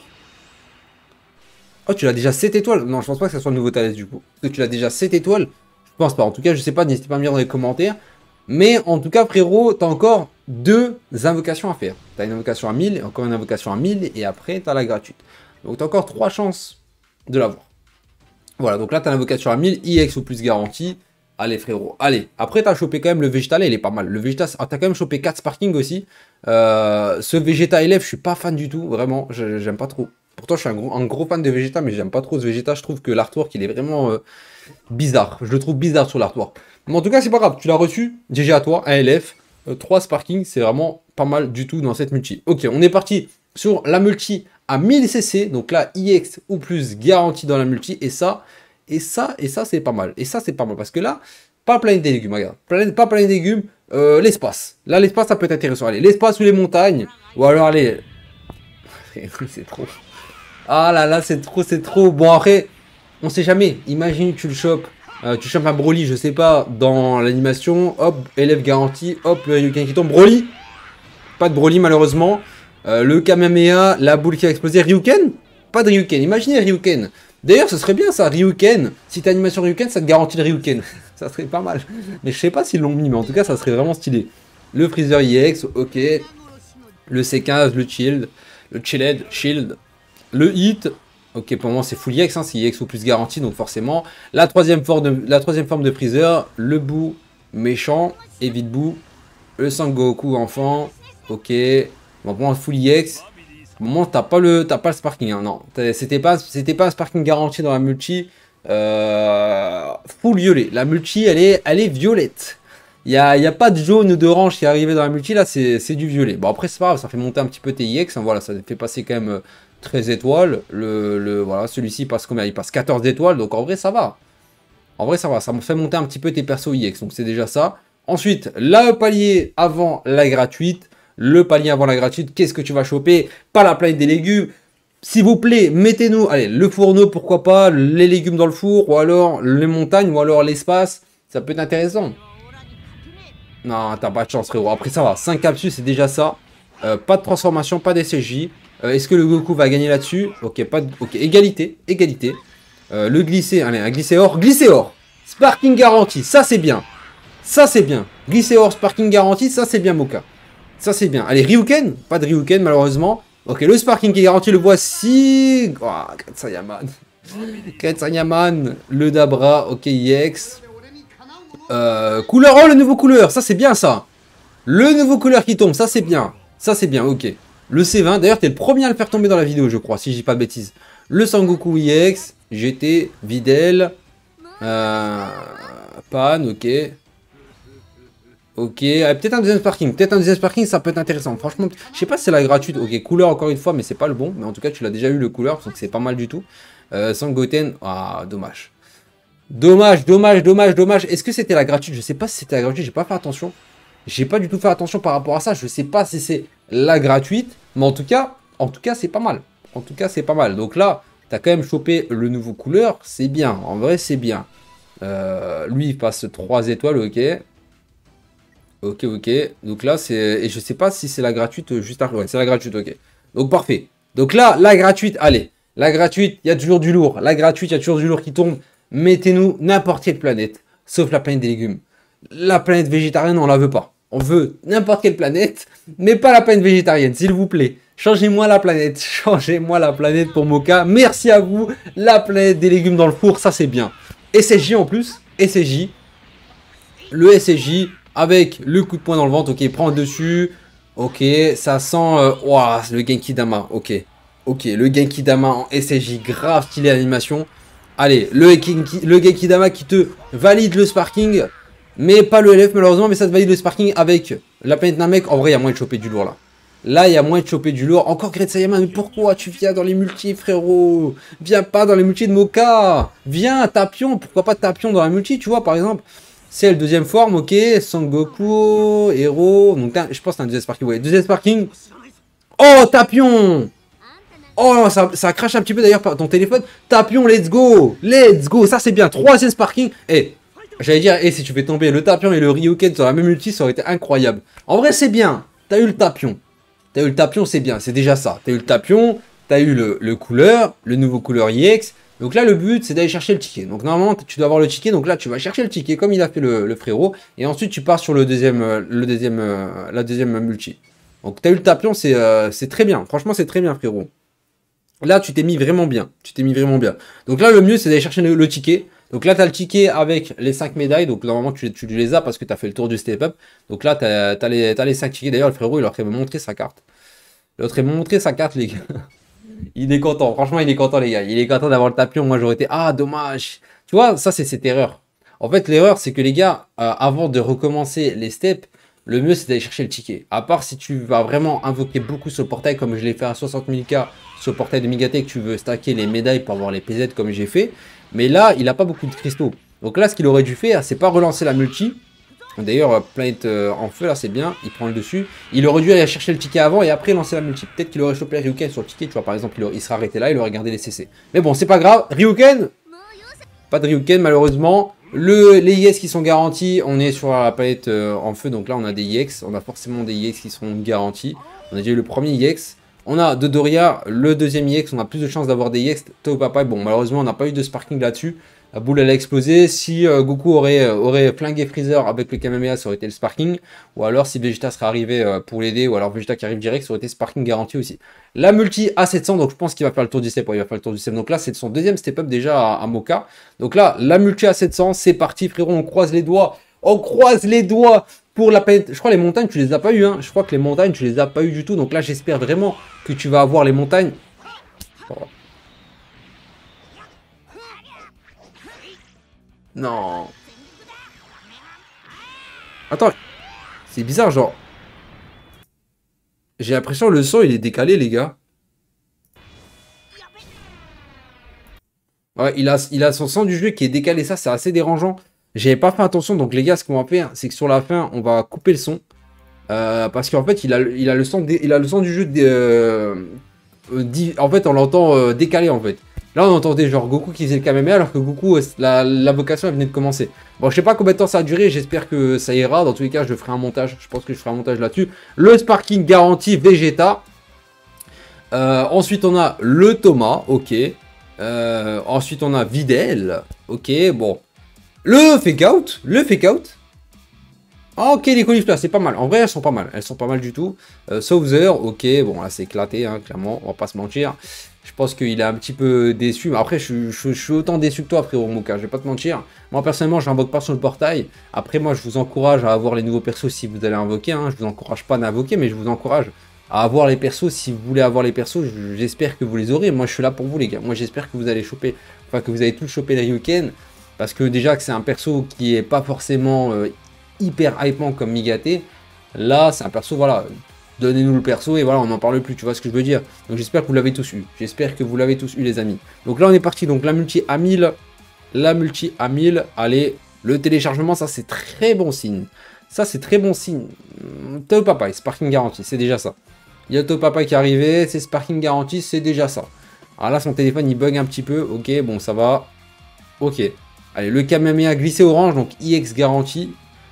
Oh, tu l'as déjà sept étoiles. Non, je pense pas que ça soit le nouveau Thalès, du coup. Parce que tu l'as déjà sept étoiles. Je pense pas. En tout cas, je sais pas, n'hésitez pas à me dire dans les commentaires. Mais en tout cas, frérot, t'as encore deux invocations à faire. T'as une invocation à mille, encore une invocation à mille, et après, t'as la gratuite. Donc, t'as encore trois chances de l'avoir. Voilà, donc là, t'as l'invocation à mille, I X ou plus garantie. Allez, frérot, allez. Après, t'as chopé quand même le Végétal, il est pas mal. Le Végétal, ah, t'as quand même chopé quatre Sparking aussi. Euh, ce Vegeta élève, je suis pas fan du tout, vraiment, j'aime pas trop. Pourtant, je suis un gros, un gros fan de Vegeta, mais j'aime pas trop ce Vegeta. Je trouve que l'artwork, il est vraiment euh, bizarre. Je le trouve bizarre sur l'artwork. Mais en tout cas, c'est pas grave, tu l'as reçu. G G à toi, un L F, euh, trois Sparking, c'est vraiment pas mal du tout dans cette multi. Ok, on est parti sur la multi à mille C C. Donc là, I X ou plus garantie dans la multi. Et ça, et ça, et ça, c'est pas mal. Et ça, c'est pas mal. Parce que là, pas plein des légumes, regarde. Plein, pas plein des légumes, euh, l'espace. Là, l'espace, ça peut être intéressant. Allez, l'espace ou les montagnes. Ou alors, allez. C'est trop. Ah là là, c'est trop, c'est trop. Bon, après, on sait jamais. Imagine, tu le chopes. Euh, tu chopes un Broly, je sais pas, dans l'animation. Hop, élève garantie. Hop, le Ryuken qui tombe. Broly. Pas de Broly, malheureusement. Euh, le Kamehameha, la boule qui a explosé. Ryuken. Pas de Ryuken. Imaginez Ryuken. D'ailleurs, ce serait bien ça, Ryuken. Si t'as animation Ryuken, ça te garantit le Ryuken. Ça serait pas mal. Mais je sais pas s'ils l'ont mis, mais en tout cas, ça serait vraiment stylé. Le Freezer I X, ok. Le C quinze, le Shield. Le Chilled, Shield. Le Hit. Ok, pour le moment, c'est full I X, hein, c'est I X ou plus garanti, donc forcément. La troisième forme de, la troisième forme de Freezer. Le Boo méchant. Et vite Boo. Le Sangoku enfant. Ok. Bon, pour moi, full I X. Au moment, t'as pas le, t'as pas le Sparking, hein, non. C'était pas, c'était pas un Sparking garanti dans la multi. Euh, full violet. La multi, elle est, elle est violette. Il n'y a, y a pas de jaune ou d'orange qui est arrivé dans la multi, là, c'est du violet. Bon, après, c'est pas grave, ça fait monter un petit peu tes I X. Hein, voilà, ça fait passer quand même treize étoiles. Le, le, voilà, celui-ci passe combien? Il passe quatorze étoiles, donc en vrai, ça va. En vrai, ça va. Ça me fait monter un petit peu tes persos I X, donc c'est déjà ça. Ensuite, le palier avant la gratuite. Le palier avant la gratuite, qu'est-ce que tu vas choper? Pas la planète des légumes. S'il vous plaît, mettez-nous, allez, le fourneau, pourquoi pas, les légumes dans le four, ou alors les montagnes, ou alors l'espace. Ça peut être intéressant. Non, t'as pas de chance, frérot. Après, ça va. cinq capsules, c'est déjà ça. Euh, pas de transformation, pas d'S S J. Euh, Est-ce que le Goku va gagner là-dessus? Ok, pas de... Ok, égalité. Égalité. Euh, le glisser. Allez, un glisser or. Glisser or. Sparking garanti. Ça, c'est bien. Ça, c'est bien. Glisser or, sparking garanti. Ça, c'est bien, Moka. Ça, c'est bien. Allez, Ryuken. Pas de Ryuken, malheureusement. Ok, le sparking qui est garanti, le voici. Oh, Ketsayaman. Ketsayaman. Le Dabra. Ok, I X. Euh, couleur, oh le nouveau couleur, ça c'est bien ça. Le nouveau couleur qui tombe, ça c'est bien. Ça c'est bien, ok. Le C vingt, d'ailleurs t'es le premier à le faire tomber dans la vidéo je crois, si je dis pas de bêtises. Le Sangoku I X, G T, Videl. Euh, Pan, ok. Ok, ah, peut-être un deuxième sparking, peut-être un deuxième sparking ça peut être intéressant. Franchement, je sais pas si c'est la gratuite, ok. Couleur encore une fois, mais c'est pas le bon. Mais en tout cas tu l'as déjà eu le couleur, donc c'est pas mal du tout. euh, Sangoten, ah dommage. Dommage, dommage, dommage, dommage. Est-ce que c'était la gratuite? Je sais pas si c'était la gratuite, j'ai pas fait attention. J'ai pas du tout fait attention par rapport à ça. Je sais pas si c'est la gratuite. Mais en tout cas, en tout cas, c'est pas mal. En tout cas, c'est pas mal. Donc là, t'as quand même chopé le nouveau couleur. C'est bien. En vrai, c'est bien. Euh, lui, il passe trois étoiles, ok. Ok, ok. Donc là, c'est... Et je sais pas si c'est la gratuite juste après. Ouais, c'est la gratuite, ok. Donc parfait. Donc là, la gratuite, allez. La gratuite, il y a toujours du lourd. La gratuite, il y a toujours du lourd qui tombe. Mettez-nous n'importe quelle planète, sauf la planète des légumes. La planète végétarienne, on la veut pas. On veut n'importe quelle planète, mais pas la planète végétarienne, s'il vous plaît. Changez-moi la planète, changez-moi la planète pour Moka. Merci à vous, la planète des légumes dans le four, ça c'est bien. S S J en plus, S S J. Le S S J avec le coup de poing dans le ventre, ok, prend dessus. Ok, ça sent... Euh, wow, le Genki Dama, ok. Ok, le Genki Dama en S S J, grave stylé animation. Allez, le, le Genki Dama qui te valide le sparking, mais pas le L F malheureusement, mais ça te valide le sparking avec la planète Namek. En vrai, il y a moins de choper du lourd là. Là, il y a moins de choper du lourd. Encore Great Saiyaman, mais pourquoi tu viens dans les multis, frérot? Viens pas dans les multis de Moka. Viens, Tapion, pourquoi pas Tapion dans la multi, tu vois, par exemple. C'est le deuxième forme, ok. Sangoku, Héros. Donc, je pense que c'est un deuxième sparking. Ouais, deuxième sparking. Oh, Tapion! Oh, ça, ça crache un petit peu d'ailleurs par ton téléphone. Tapion, let's go. Let's go. Ça, c'est bien. Troisième sparking. Eh, j'allais dire, eh, si tu fais tomber le Tapion et le Ryuken sur la même ulti, ça aurait été incroyable. En vrai, c'est bien. T'as eu le Tapion. T'as eu le Tapion, c'est bien. C'est déjà ça. T'as eu le Tapion. T'as eu le, le couleur. Le nouveau couleur I X. Donc là, le but, c'est d'aller chercher le ticket. Donc normalement, tu dois avoir le ticket. Donc là, tu vas chercher le ticket comme il a fait le, le frérot. Et ensuite, tu pars sur le deuxième, le deuxième, la deuxième multi. Donc t'as eu le Tapion, c'est euh, très bien. Franchement, c'est très bien, frérot. Là, tu t'es mis vraiment bien. Tu t'es mis vraiment bien. Donc là, le mieux, c'est d'aller chercher le, le ticket. Donc là, tu as le ticket avec les cinq médailles. Donc normalement, tu, tu les as parce que tu as fait le tour du step-up. Donc là, tu as, as, les, as les cinq tickets. D'ailleurs, le frérot, il aurait montré sa carte. Il aurait montré sa carte, les gars. Il est content. Franchement, il est content, les gars. Il est content d'avoir le Tapion. Moi, j'aurais été... Ah, dommage. Tu vois, ça, c'est cette erreur. En fait, l'erreur, c'est que les gars, euh, avant de recommencer les steps, le mieux, c'est d'aller chercher le ticket. À part si tu vas vraiment invoquer beaucoup sur le portail, comme je l'ai fait à soixante mille K sur le portail de Migate, que tu veux stacker les médailles pour avoir les P Z comme j'ai fait. Mais là, il n'a pas beaucoup de cristaux. Donc là, ce qu'il aurait dû faire, c'est pas relancer la multi. D'ailleurs, Planète euh, en feu, là, c'est bien. Il prend le dessus. Il aurait dû aller chercher le ticket avant et après lancer la multi. Peut-être qu'il aurait chopé Ryuken sur le ticket. Tu vois, par exemple, il, aurait, il serait arrêté là, il aurait gardé les C C. Mais bon, c'est pas grave. Ryuken, pas de Ryuken, malheureusement. Le, les I X qui sont garantis, on est sur la palette euh, en feu, donc là on a des I X, on a forcément des I X qui seront garantis. On a déjà eu le premier I X, on a de Doria, le deuxième I X, on a plus de chances d'avoir des I X. Tao Papa, bon malheureusement on n'a pas eu de sparking là-dessus, la boule elle a explosé. Si euh, Goku aurait, euh, aurait flingué Freezer avec le Kamehameha, ça aurait été le sparking. Ou alors si Vegeta serait arrivé euh, pour l'aider, ou alors Vegeta qui arrive direct, ça aurait été sparking garanti aussi. La multi à sept cents, donc je pense qu'il va faire le tour du step. Ouais, il va faire le tour du step. Donc là, c'est son deuxième step up déjà à, à Moka. Donc là, la multi à sept cents, c'est parti, frérot. On croise les doigts. On croise les doigts pour la planète. Je crois les montagnes, tu les as pas eu. Hein. Je crois que les montagnes, tu les as pas eu du tout. Donc là, j'espère vraiment que tu vas avoir les montagnes. Oh. Non. Attends. C'est bizarre, genre. J'ai l'impression que le son, il est décalé, les gars. Ouais, il a, il a son son du jeu qui est décalé. Ça, c'est assez dérangeant. J'avais pas fait attention. Donc, les gars, ce qu'on va faire, c'est que sur la fin, on va couper le son. Euh, parce qu'en fait, il a, il, a le son il a le son du jeu. De, euh, euh, en fait, on l'entend euh, décalé, en fait. Là, on entendait genre Goku qui faisait le Kamehameha, alors que Goku, la, la vocation, elle venait de commencer. Bon, je sais pas combien de temps ça a duré, j'espère que ça ira. Dans tous les cas, je ferai un montage. Je pense que je ferai un montage là-dessus. Le sparking garanti Vegeta. Euh, ensuite, on a le Thomas, ok. Euh, ensuite, on a Videl, ok, bon. Le fake out, le fake out. Ah, ok, les caulifleurs, c'est pas mal. En vrai, elles sont pas mal. Elles sont pas mal du tout. Euh, Sauver, ok, bon, là, c'est éclaté, hein, clairement, on va pas se mentir. Je pense qu'il est un petit peu déçu. Mais après, je, je, je suis autant déçu que toi, frérot Moka. Je vais pas te mentir. Moi, personnellement, je n'invoque pas sur le portail. Après, moi, je vous encourage à avoir les nouveaux persos si vous allez invoquer. Hein. Je vous encourage pas à invoquer, mais je vous encourage à avoir les persos. Si vous voulez avoir les persos, j'espère que vous les aurez. Moi, je suis là pour vous, les gars. Moi, j'espère que vous allez choper, enfin, que vous allez tous choper les Ryuken. Parce que déjà, que c'est un perso qui est pas forcément euh, hyper hypant comme Migate. Là, c'est un perso, voilà. Donnez-nous le perso et voilà, on n'en parle plus, tu vois ce que je veux dire. Donc j'espère que vous l'avez tous eu. J'espère que vous l'avez tous eu, les amis. Donc là, on est parti. Donc la multi à mille. La multi à mille. Allez, le téléchargement, ça, c'est très bon signe. Ça, c'est très bon signe. Tao Papa, sparking garanti, c'est déjà ça. Il y a Tao Papa qui est arrivé, c'est sparking garanti, c'est déjà ça. Alors là, son téléphone, il bug un petit peu. Ok, bon, ça va. Ok. Allez, le Kamehameha glissé orange, donc I X garanti.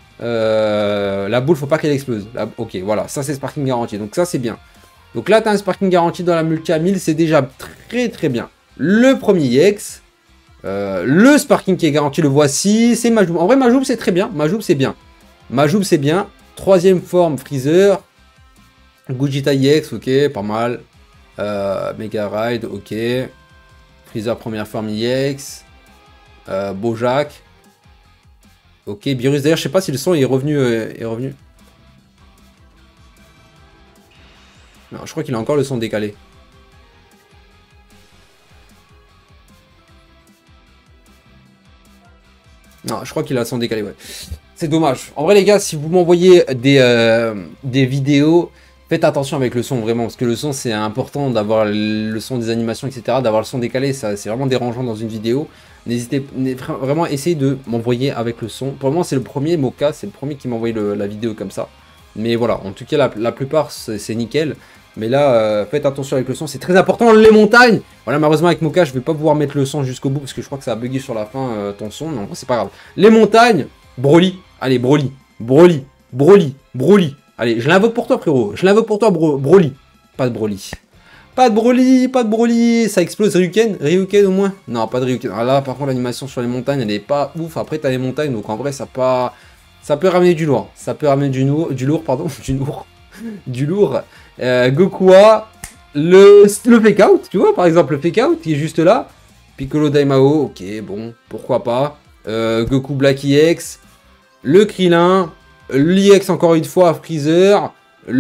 Euh, la boule, faut pas qu'elle explose. La, ok, voilà, ça c'est sparking garanti. Donc ça c'est bien. Donc là, tu as un sparking garanti dans la multi à mille, c'est déjà très très bien. Le premier I X, euh, le sparking qui est garanti, le voici, c'est Majoub. En vrai, Majoub c'est très bien. Majoub c'est bien. Majoub c'est bien. Troisième forme, Freezer. Gogeta I X, ok, pas mal. Euh, Mega Ride, ok. Freezer première forme I X. Euh, Bojack. Ok, Beerus, d'ailleurs, je sais pas si le son est revenu. Euh, est revenu. Non, je crois qu'il a encore le son décalé. Non, je crois qu'il a le son décalé, ouais. C'est dommage. En vrai, les gars, si vous m'envoyez des, euh, des vidéos, faites attention avec le son, vraiment. Parce que le son, c'est important d'avoir le son des animations, et cetera. D'avoir le son décalé, ça c'est vraiment dérangeant dans une vidéo. N'hésitez vraiment à essayer de m'envoyer avec le son. Pour le moment, c'est le premier Moka, c'est le premier qui m'a envoyé le, la vidéo comme ça. Mais voilà, en tout cas, la, la plupart, c'est nickel. Mais là, euh, faites attention avec le son, c'est très important. Les montagnes. Voilà, malheureusement avec Mocha, je vais pas pouvoir mettre le son jusqu'au bout parce que je crois que ça a bugué sur la fin euh, ton son. Non, c'est pas grave. Les montagnes. Broly. Allez, Broly. Broly. Broly. Broly. Allez, je l'invoque pour toi, frérot. Je l'invoque pour toi, bro Broly. Pas de Broly. Pas de Broly, pas de Broly. Ça explose Ryuken. Ryuken au moins. Non, pas de Ryuken. Alors là, par contre, l'animation sur les montagnes, elle est pas ouf. Après, t'as les montagnes, donc en vrai, ça pas... ça peut ramener du lourd. Ça peut ramener du, lourd, du lourd, pardon. Du lourd. du lourd. Euh, Gokua. Le, le fake out, tu vois, par exemple, le fake out qui est juste là. Piccolo Daimao. Ok, bon, pourquoi pas. Euh, Goku Black E X. Le Krillin. L'E X encore une fois, Freezer.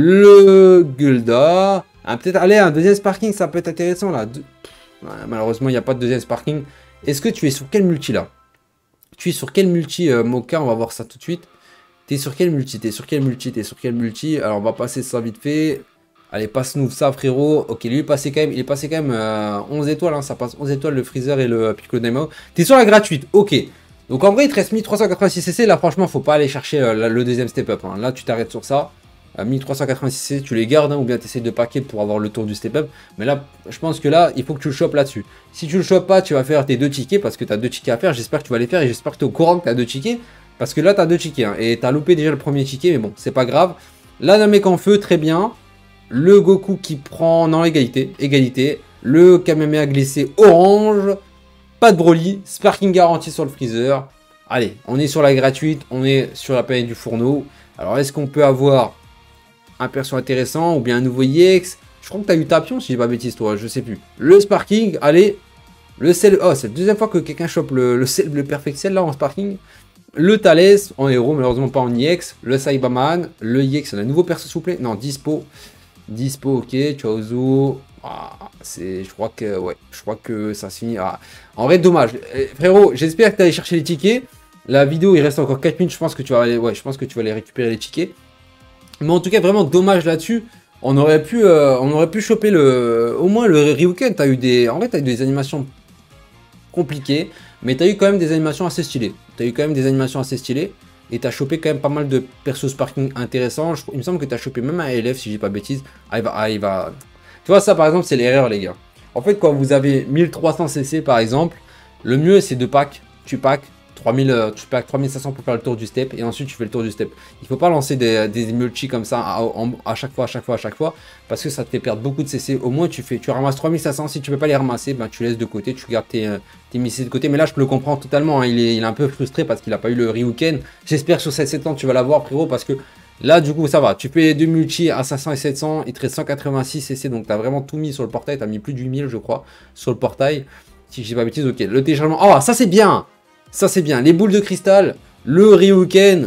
Le Gulda. Ah, peut-être, allez, un deuxième Sparking, ça peut être intéressant là. De... Ouais, malheureusement, il n'y a pas de deuxième Sparking. Est-ce que tu es sur quel multi là? Tu es sur quel multi, euh, Mocha? On va voir ça tout de suite. T'es sur quel multi? T'es sur quel multi? T'es sur quel multi? Alors, on va passer ça vite fait. Allez, passe-nous ça, frérot. Ok, lui, il est passé quand même, il est passé quand même euh, onze étoiles. Hein, ça passe onze étoiles, le Freezer et le Piccolo Daimao. T'es sur la gratuite, ok. Donc, en vrai, il te reste mille trois cent quatre-vingt-six C C. Là, franchement, faut pas aller chercher euh, le deuxième step-up. Hein. Là, tu t'arrêtes sur ça. À mille trois cent quatre-vingt-six C C, tu les gardes, hein, ou bien tu essaies de paquet pour avoir le tour du step-up. Mais là, je pense que là, il faut que tu le chopes là-dessus. Si tu le chopes pas, tu vas faire tes deux tickets, parce que tu as deux tickets à faire. J'espère que tu vas les faire, et j'espère que tu es au courant que tu as deux tickets. Parce que là, tu as deux tickets, hein, et tu as loupé déjà le premier ticket, mais bon, c'est pas grave. Là, Namek en feu, très bien. Le Goku qui prend... Non, égalité, égalité. Le Kamehameha glissé orange. Pas de Broly. Sparking garanti sur le Freezer. Allez, on est sur la gratuite, on est sur la planète du fourneau. Alors, est-ce qu'on peut avoir... un perso intéressant ou bien un nouveau E X? Je crois que tu as eu Tapion si j'ai pas bêtise toi, je sais plus. Le Sparking, allez. Le Cell, oh c'est la deuxième fois que quelqu'un chope le, le, Cell, le Perfect Cell là en Sparking. Le Thalès en héros, malheureusement pas en E X. Le Saibaman, le E X, un nouveau perso s'il vous plaît. Non, Dispo. Dispo, ok, Chaozu. Ah, c'est, je crois que, ouais, je crois que ça se finit. Ah. En vrai, dommage. Eh, frérot, j'espère que tu allé chercher les tickets. La vidéo, il reste encore quatre minutes, je pense que tu vas aller, ouais, je pense que tu vas aller récupérer les tickets. Mais en tout cas, vraiment dommage là-dessus. On aurait pu, euh, on aurait pu choper le, au moins le Ryuken. T'as eu des, en fait, t'as eu des animations compliquées, mais t'as eu quand même des animations assez stylées. T'as eu quand même des animations assez stylées, et t'as chopé quand même pas mal de persos Sparking intéressants. Je, il me semble que t'as chopé même un L F si j'ai pas bêtise. Ah, il va, ah, il va. Tu vois ça par exemple, c'est l'erreur les gars. En fait, quand vous avez mille trois cents C C par exemple, le mieux c'est de pack. Tu pack. trois mille, tu packs trois mille cinq cents pour faire le tour du step et ensuite tu fais le tour du step. Il faut pas lancer des, des multi comme ça à, à, à chaque fois, à chaque fois, à chaque fois parce que ça te fait perdre beaucoup de C C. Au moins tu fais, tu ramasses trois mille cinq cents. Si tu peux pas les ramasser, ben, tu laisses de côté, tu gardes tes, tes missiles de côté. Mais là je le comprends totalement. Hein. Il, est, il est un peu frustré parce qu'il a pas eu le Ryuken. J'espère que sur ces sept ans tu vas l'avoir frérot parce que là du coup ça va. Tu fais deux multi à cinq cents et sept cents. Il te reste cent quatre-vingt-six C C donc tu as vraiment tout mis sur le portail. Tu as mis plus de huit mille je crois sur le portail. Si je dis pas bêtise, ok. Le téléchargement. Oh ça c'est bien. Ça c'est bien, les boules de cristal, le Ryuken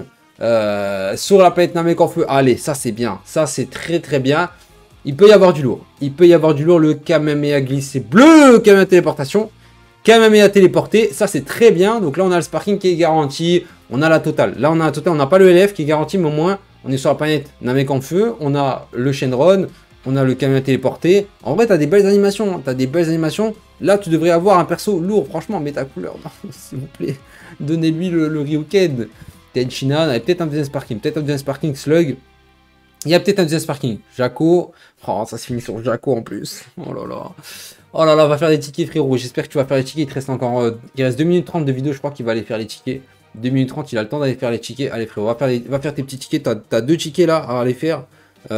euh, sur la planète Namek en feu. Allez, ça c'est bien, ça c'est très très bien. Il peut y avoir du lourd, il peut y avoir du lourd. Le Kamehameha glissé bleu, Kamehameha téléportation, Kamehameha téléporté, ça c'est très bien. Donc là on a le Sparking qui est garanti, on a la totale. Là on a la totale, on n'a pas le L F qui est garanti, mais au moins on est sur la planète Namek en feu. On a le Shenron, on a le Kamehameha téléporté. En vrai, t'as des belles animations, t'as des belles animations. Là, tu devrais avoir un perso lourd, franchement, mets ta couleur, s'il vous plaît. Donnez-lui le, le Ryuken. Tenchina, il y a peut-être un deuxième Sparking, peut-être un deuxième Sparking Slug. Il y a peut-être un deuxième Sparking. Jaco, oh, ça se finit sur Jaco en plus. Oh là là. Oh là là, va faire des tickets, frérot. J'espère que tu vas faire les tickets. Il te reste encore, euh, il reste deux minutes trente de vidéo, je crois qu'il va aller faire les tickets. deux minutes trente, il a le temps d'aller faire les tickets. Allez, frérot, va faire, les, va faire tes petits tickets. T'as deux tickets là à aller faire.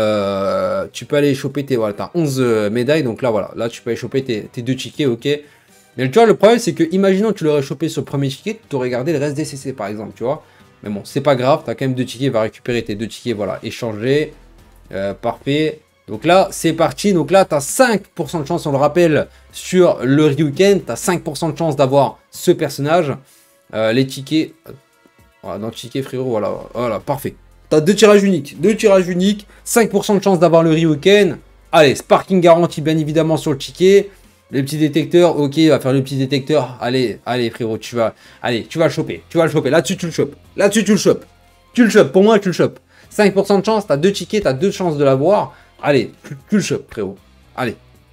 Euh, tu peux aller choper tes, voilà, t'as onze euh, médailles, donc là voilà, là tu peux aller choper tes, tes deux tickets, ok. Mais tu vois, le problème c'est que, imaginons que tu l'aurais chopé sur le premier ticket, tu aurais gardé le reste des C C par exemple, tu vois. Mais bon, c'est pas grave, t'as quand même deux tickets, va récupérer tes deux tickets, voilà, échanger, euh, parfait. Donc là, c'est parti, donc là, t'as cinq pour cent de chance, on le rappelle, sur le Ryuken, t'as cinq pour cent de chance d'avoir ce personnage. Euh, les tickets, voilà, dans le ticket frérot, voilà, voilà, parfait. T'as deux tirages uniques, deux tirages uniques, cinq pour cent de chance d'avoir le Ryuken. Allez, Sparking garanti bien évidemment sur le ticket. Le petit détecteur, ok, il va faire le petit détecteur. Allez, allez frérot, tu vas, allez, tu vas le choper, tu vas le choper. Là-dessus, tu le chopes. Là-dessus, tu le chopes. Tu le chopes, pour moi, tu le chopes. cinq pour cent de chance, t'as deux tickets, t'as deux chances de l'avoir. Allez, tu, tu le chopes, frérot. Allez.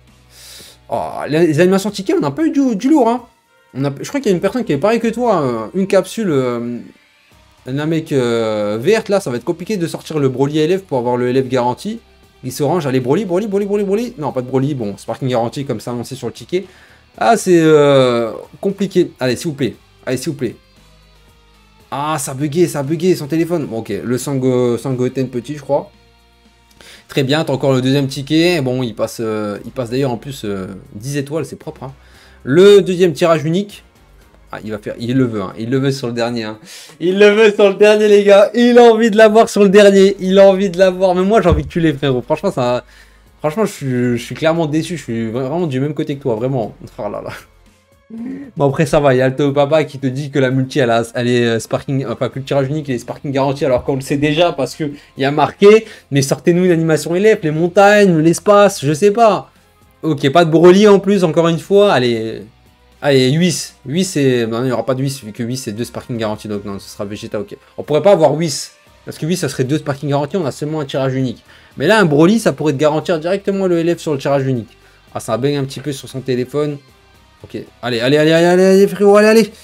Oh, les animations tickets, on n'a pas eu du, du lourd, hein. On a, je crois qu'il y a une personne qui est pareil que toi, euh, une capsule... Euh, Namek euh, verte, là, ça va être compliqué de sortir le Broly L F pour avoir le L F garanti. Il s'orange, allez, Broly, Broly, Broly, Broly, Broly. Non, pas de Broly, bon, Sparking garanti comme ça annoncé sur le ticket. Ah, c'est euh, compliqué. Allez, s'il vous plaît. Allez, s'il vous plaît. Ah, ça a bugué, ça a bugué son téléphone. Bon, ok, le Sango, Sangoten petit, je crois. Très bien, t'as encore le deuxième ticket. Bon, il passe, euh, il passe d'ailleurs en plus euh, dix étoiles, c'est propre. Hein. Le deuxième tirage unique. Ah, il va faire, il le veut, hein. Il le veut sur le dernier. Hein. Il le veut sur le dernier, les gars. Il a envie de l'avoir sur le dernier. Il a envie de l'avoir. Mais moi, j'ai envie que tu l'aies, frérot. Franchement, ça, franchement, je suis, je suis clairement déçu. Je suis vraiment du même côté que toi, vraiment. Oh là là. Bon, après, ça va. Il y a le Tao Papa qui te dit que la multi, elle, a, elle est euh, sparking, enfin, que le tirage unique est sparking garanti, alors qu'on le sait déjà parce qu'il y a marqué. Mais sortez-nous une animation élève, les montagnes, l'espace, je sais pas. Ok, pas de Broly en plus, encore une fois. Allez. Allez, Whis. Whis, c'est. Non, il n'y aura pas de Whis, vu que Whis, c'est deux sparking garantis. Donc, non, ce sera Vegeta, ok. On pourrait pas avoir Whis. Parce que Whis, ça serait deux sparking garantis. On a seulement un tirage unique. Mais là, un Broly, ça pourrait te garantir directement le L F sur le tirage unique. Ah, ça bug un petit peu sur son téléphone. Ok. Allez, allez, allez, allez, allez, allez frérot, allez, allez.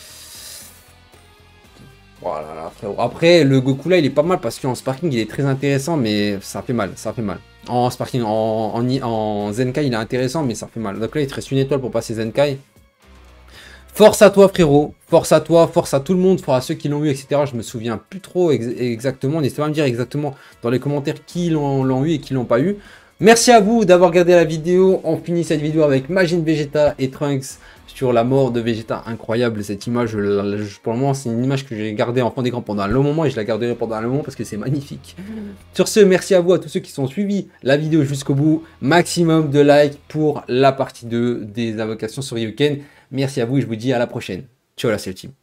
Voilà, là, frérot. Après, le Goku là, il est pas mal parce qu'en sparking, il est très intéressant, mais ça fait mal. Ça fait mal. En sparking, en, en, en Zenkai, il est intéressant, mais ça fait mal. Donc là, il te reste une étoile pour passer Zenkai. Force à toi, frérot. Force à toi, force à tout le monde, force à ceux qui l'ont eu, et cetera. Je me souviens plus trop ex exactement. N'hésitez pas à me dire exactement dans les commentaires qui l'ont eu et qui l'ont pas eu. Merci à vous d'avoir regardé la vidéo. On finit cette vidéo avec Majin Vegeta et Trunks sur la mort de Vegeta. Incroyable cette image. Je, pour le moment, c'est une image que j'ai gardée en fond d'écran pendant un long moment et je la garderai pendant un long moment parce que c'est magnifique. Sur ce, merci à vous, à tous ceux qui sont suivis la vidéo jusqu'au bout. Maximum de likes pour la partie deux des invocations sur Ryuken. Merci à vous et je vous dis à la prochaine. Ciao la Team.